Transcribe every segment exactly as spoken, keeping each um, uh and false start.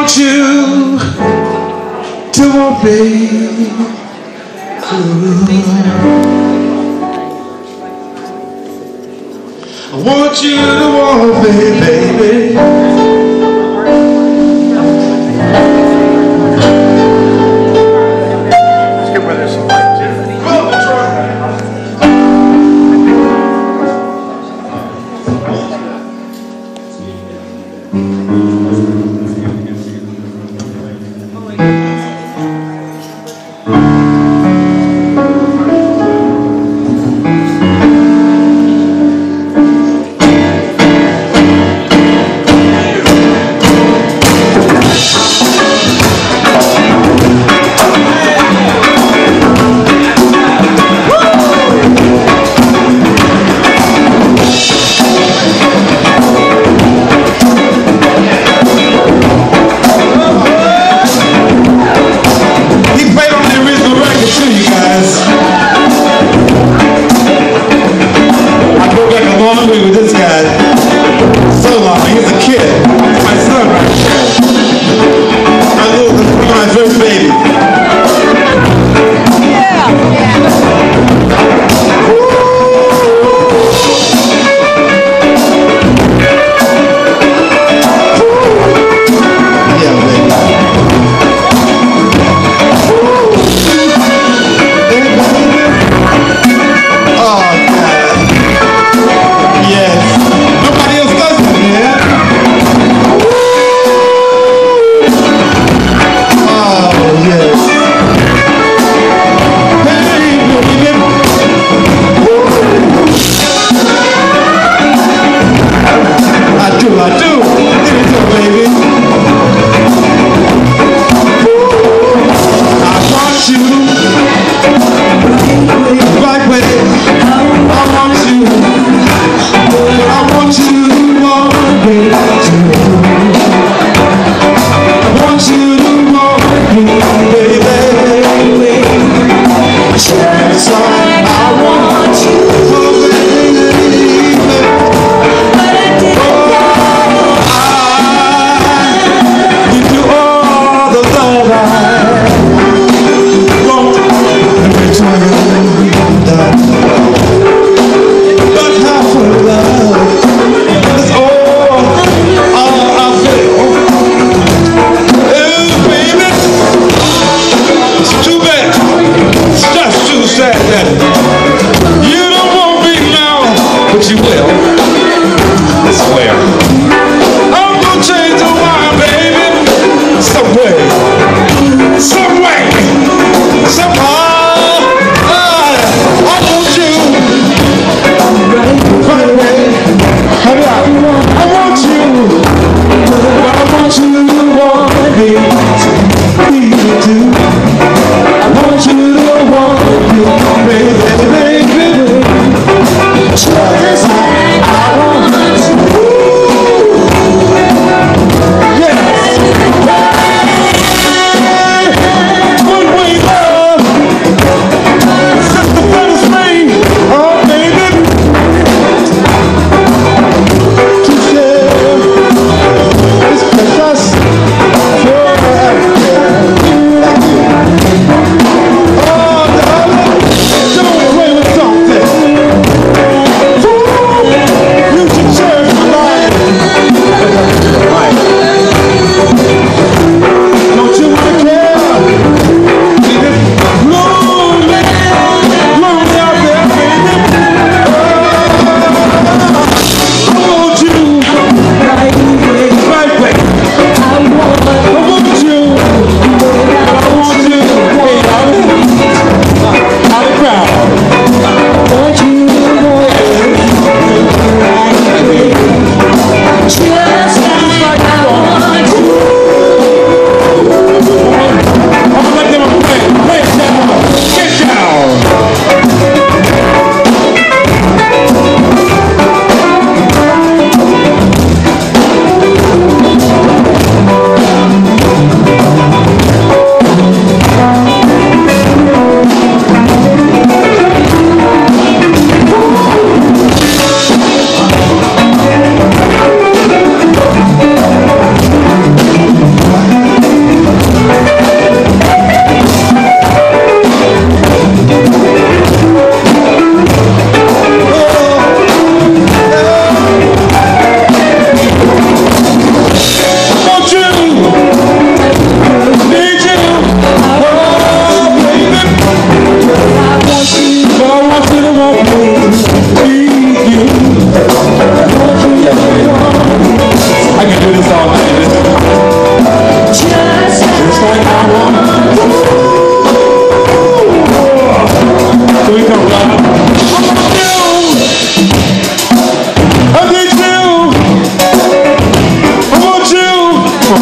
want you to want me. I want you to want me, baby. With this guy so long. He's a kid. He's my son right there. My little, my first baby. Yeah. Baby, baby, baby,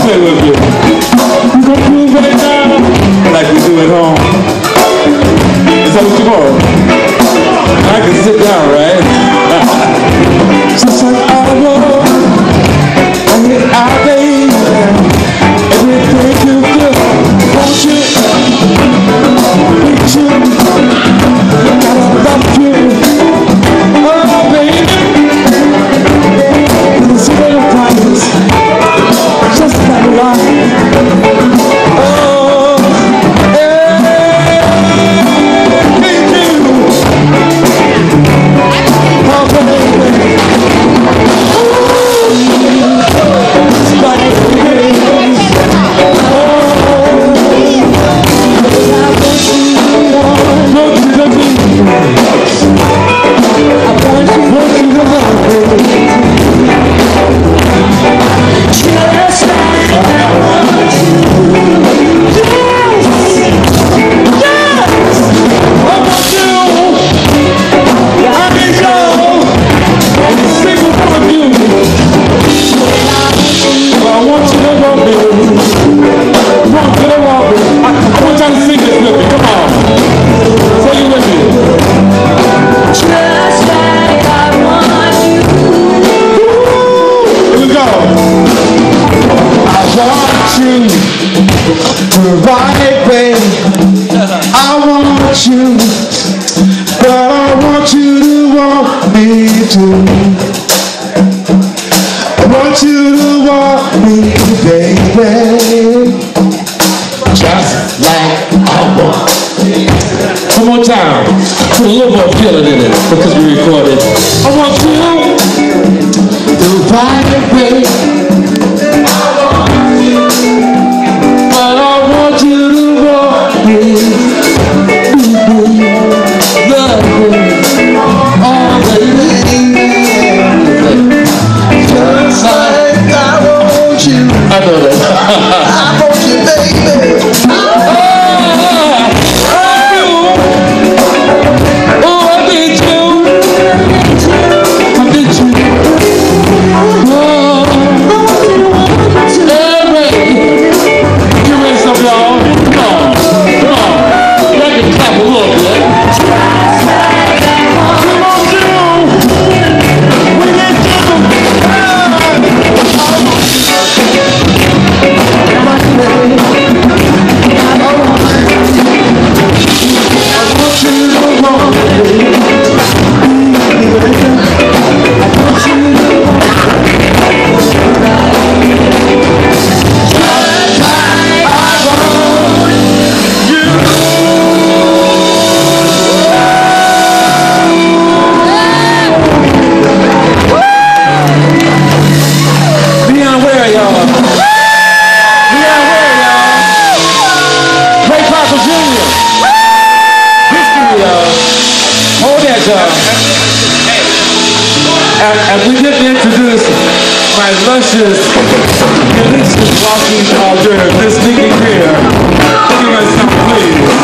play with you. We gon' prove right now, like we do at home. Is that what you want? I can sit down, right? Just like I want, and I baby, everything you do, won't you? Need you, gotta love you. Oh baby, this little promise, just like a lie. Oh, hey, need you. Oh baby, it's like a dream. Right, babe, I want you, but I want you to want me too. I want you to want me, baby, just like I want. One more time, put a little more feeling in it because we recorded. I want you to ride it, babe. And, and we get to introduce my luscious, delicious walking hors d'oeuvre, Miss Nikki Greer. Give us some, please.